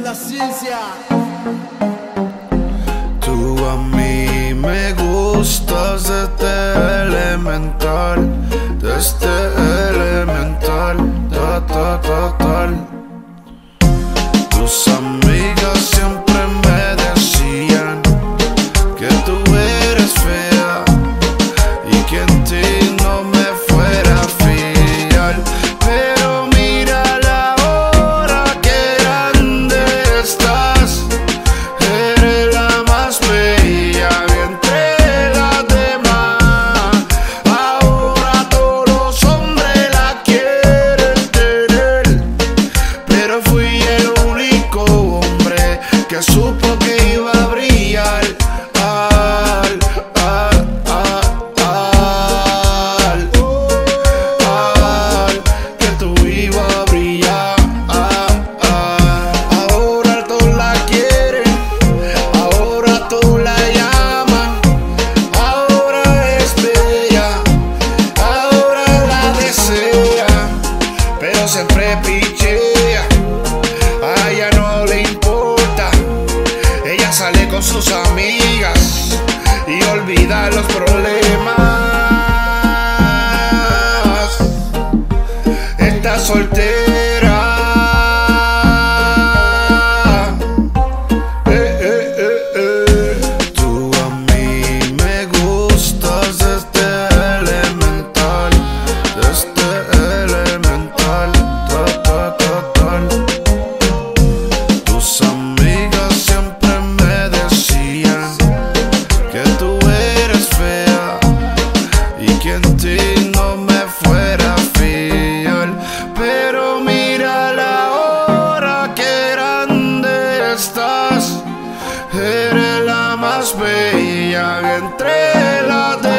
la ciencia. Tú a mí me gustas desde elemental, desde elemental, tal. Tus amigas siempre me decían que tú eres fea y que en ti no me fuera a fiar. Pero mira la hora que grande estás, eres la más bella de entre las demás. Ahora todos los hombres la quieren tener, pero fui el único hombre que supo que iba a brillar. Que tú ibas a brillar. Ahora todos la quieren, ahora todos la llaman, ahora es bella, ahora la desean, pero siempre pichea. A ella no le importa, ella sale con sus amigas y olvida los problemas. Está soltera. Tú a mí me gustas desde elemental, desde elemental, tal. Tus amigas siempre me decían que tú eres fea y que en ti no me fuera a fiar. Pero mira la hora que grande estás, eres la más bella entre las demás.